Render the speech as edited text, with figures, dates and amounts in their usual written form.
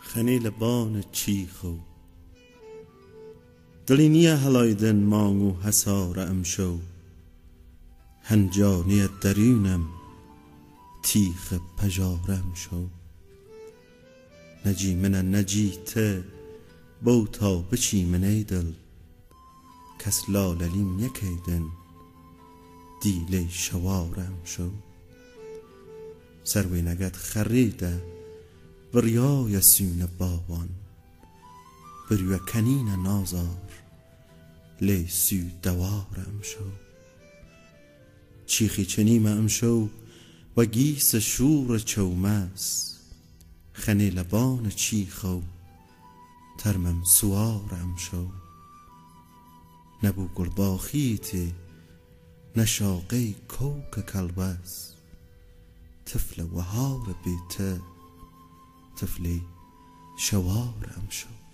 خنی لبان چیخو دلی نیه هلایدن مانگو حسار امشو هنجانی درونم تیخ پجارم شو نجی من نجی ته بوتا بچی من ایدل کس لاللیم یکیدن دیل شوارم شو سروی نگد خریده بریای سین بابان بریو کنین نازار لی سو دوارم شو چیخی چنیم امشو و گیس شور چومس خنی لبان چیخو ترمم سوارم شو نبو گلباخیتی نشاقی کوک کلبس طفل وهار بیته طفلی شوارم شو